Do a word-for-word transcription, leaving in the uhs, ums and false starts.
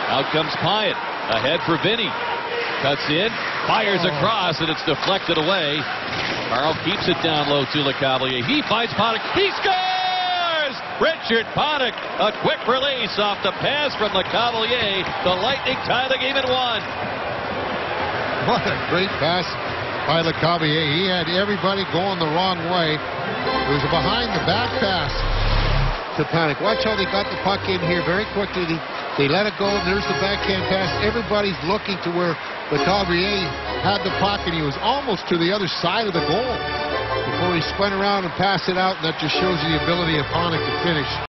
Out comes Pyatt. Ahead for Vinny. Cuts in. Fires across, and it's deflected away. Carl keeps it down low to Lecavalier. He finds Panik. He scores! Richard Panik. A quick release off the pass from Lecavalier. The Lightning tie the game at one. What a great pass by Lecavalier. He had everybody going the wrong way. It was a behind-the-back pass to Panik. Watch how they got the puck in here very quickly. They, they let it go. There's the backhand pass. Everybody's looking to where Lecavalier had the puck, and he was almost to the other side of the goal before he spun around and passed it out, and that just shows you the ability of Panik to finish.